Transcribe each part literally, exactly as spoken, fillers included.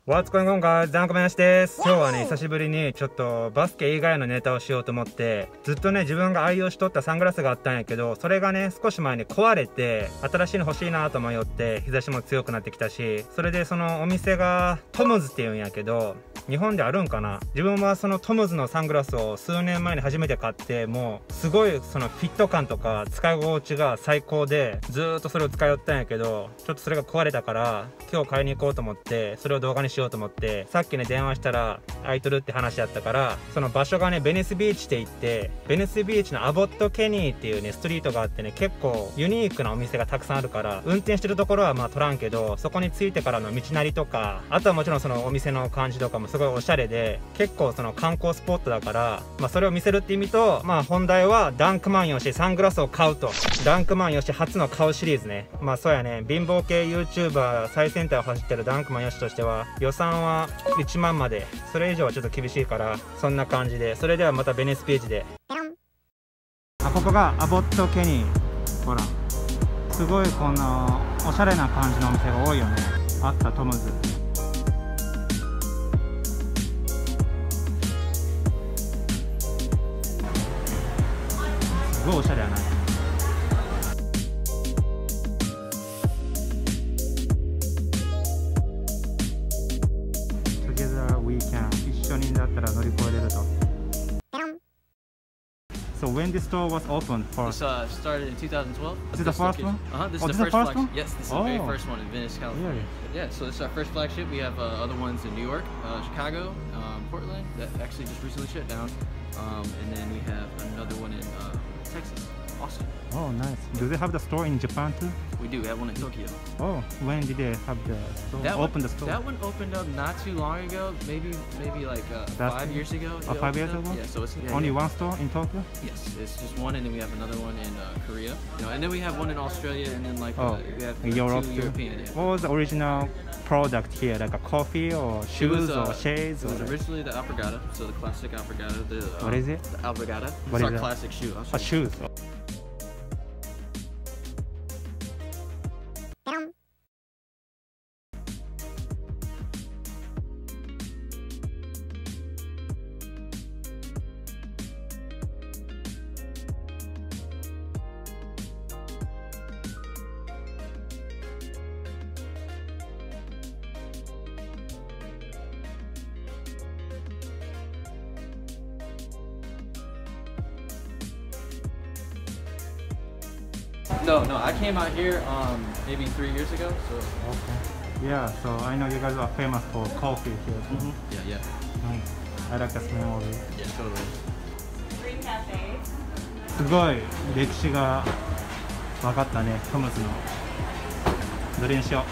What's going on guys? ダンコメナシです。今日はね、久しぶりにちょっとバスケ以外のネタをしようと思って、ずっとね、自分が愛用しとったサングラスがあったんやけど、それがね、少し前に壊れて、新しいの欲しいなと迷って、日差しも強くなってきたし、それでそのお店がトムズっていうんやけど、日本であるんかな。自分はそのトムズのサングラスを数年前に初めて買って、もうすごいそのフィット感とか使い心地が最高で、ずーっとそれを使いよったんやけど、ちょっとそれが壊れたから、今日買いに行こうと思って、それを動画にしようと思って、さっきね電話したら空いとるって話やったから、その場所がねベニスビーチって言って、ベニスビーチのアボットケニーっていうねストリートがあってね、結構ユニークなお店がたくさんあるから、運転してるところはまあ撮らんけど、そこに着いてからの道なりとか、あとはもちろんそのお店の感じとかもすごいおしゃれで、結構その観光スポットだから、まあそれを見せるって意味と、まあ本題はダンクマンヨシサングラスを買うと、ダンクマンヨシ初の買うシリーズね。まあそうやね、貧乏系 YouTuber 最先端を走ってるダンクマンヨシとしては予算はいちまんまで、それ以上はちょっと厳しいから、そんな感じで。それではまたベニスビーチで。あ、ここがアボットケニー。ほらすごいこのおしゃれな感じのお店が多いよね。あったトムズ、すごいおしゃれやな。Together we can 一緒にだったら乗り越えれると。So when this store was opened for? This uh, started in two thousand twelve. Is it the first one? Uh huh. This oh, is this the first, first one? Yes, this is oh. the very first one in Venice, California. Yeah. Yeah. So this is our first flagship. We have uh, other ones in New York, uh, Chicago, um, Portland. That actually just recently shut down. Um, and then we have another one in uh, Texas, Austin. Oh, nice. Do they have the store in Japan too? We do. We have one in Tokyo. Oh, when did they have the store? That Open one, the store? That one opened up not too long ago. Maybe, maybe like uh, five years ago. Oh, five years ago? Yeah. So it's yeah, only yeah. one store in Tokyo? Yes, it's just one, and then we have another one in uh, Korea. You know, and then we have one in Australia, and then like oh, uh, we have Europe two too. European. Yeah. What was the original product here? Like a coffee or shoes was, uh, or shades? It was or originally the Alpargata, so the classic Alpargata. The, uh, what is it? The Alpargata. What it's is our that? classic shoe. A shoes. No, no, I came out here um, maybe three years ago. So. Okay. Yeah, so I know you guys are famous for coffee here. Mm-hmm. Yeah, yeah. Nice. I like the smell of it. Yeah, totally. Green Cafe. すごい歴史が分かったね、トムズの。どれにしよう。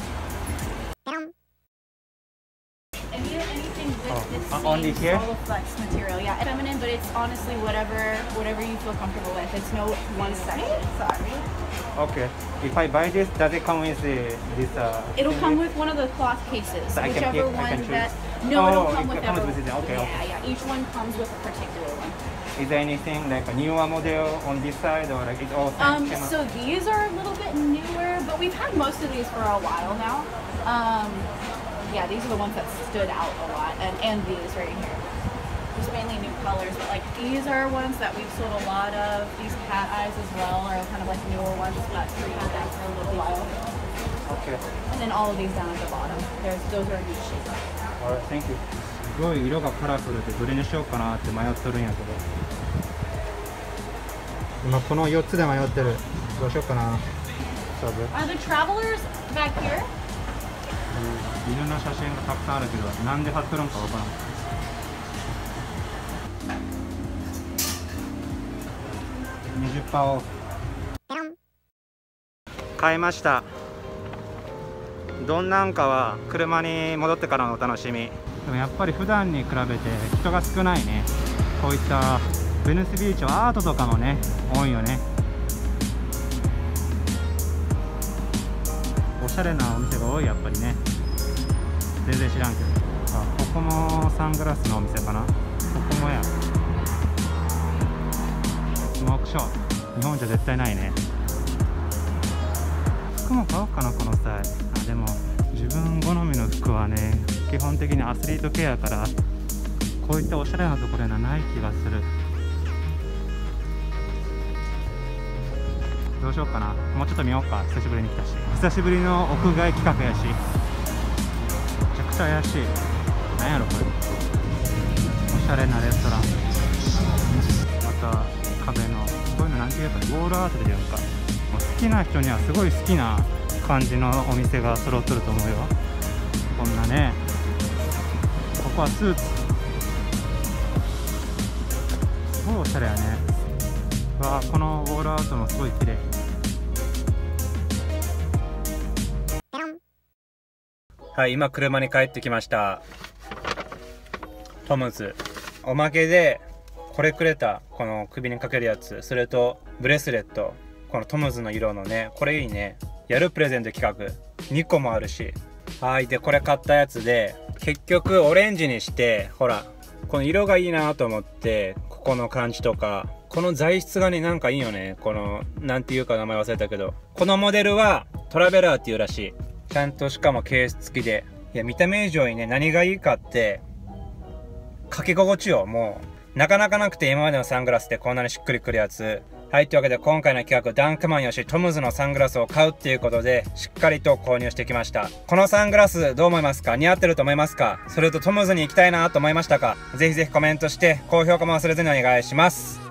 Oh, only here? All of flex material, yeah. Feminine, but it's honestly whatever, whatever you feel comfortable with. It's no one section. Sorry. Okay. If I buy this, does it come with the, this? Uh, It'll thingy? come with one of the cloth cases, So I can whichever pick- I one can choose? that. No, Oh, it'll come it with comes every- with it. Okay, yeah, okay. yeah. Each one comes with a particular one. Is there anything like a newer model on this side, or like it's all same? Um, same- so these are a little bit newer, but we've had most of these for a while now. Um, yeah, these are the ones that stood out a lot, and and these right here. Just mainly new colors, but like these are ones that we've sold a lot of. These cat eyes as well are kind of like newer ones that we've had that for a little while. Okay. And then all of these down at the bottom. There's those are each shape. Alright, thank you. すごい色がカラフルでどれにしようかなって迷っとるんやけど、今このよっつで迷ってる。どうしようかな。勝負。 Are the travelers back here? 犬の写真がたくさんあるけど、なんで貼っとるんかわからん。にじゅっパーセントオフ。買いました。どんなんかは車に戻ってからのお楽しみ。でもやっぱり普段に比べて人が少ないね。こういったベニスビーチはアートとかもね、多いよね。おしゃれなお店が多い、やっぱりね。全然知らんけど。あ、ここもサングラスのお店かな。ここもや。スモークショー。日本じゃ絶対ないね。服も買おうかな、この際。あ、でも自分好みの服はね、基本的にアスリート系やから、こういったおしゃれなところにはない気がする。どうしようかな。もうちょっと見ようか。久しぶりに来たし、久しぶりの屋外企画やし、めちゃくちゃ怪しい。なんやろこれ、おしゃれなレストラン、また壁のこういうのなんていうか、ウォールアートでいうか、もう好きな人にはすごい好きな感じのお店が揃っとると思うよ。こんなね、ここはスーツ、すごいおしゃれやね。わあ、このウォールアートもすごい綺麗。はい、今車に帰ってきました。トムズおまけでこれくれた。この首にかけるやつ、それとブレスレット、このトムズの色のね、これいいね。やるプレゼント企画にこもあるし。はい、でこれ買ったやつで結局オレンジにして、ほらこの色がいいなと思って、ここの感じとかこの材質がね、なんかいいよね。このなんていうか名前忘れたけど、このモデルはトラベラーっていうらしい。ちゃんとしかもケース付きで、いや見た目以上にね、何がいいかってかけ心地よ。もうなかなかなくて、今までのサングラスってこんなにしっくりくるやつ。はい、というわけで今回の企画、ダンクマンよしトムズのサングラスを買うっていうことで、しっかりと購入してきました。このサングラスどう思いますか？似合ってると思いますか？それとトムズに行きたいなと思いましたか？ぜひぜひコメントして高評価も忘れずにお願いします。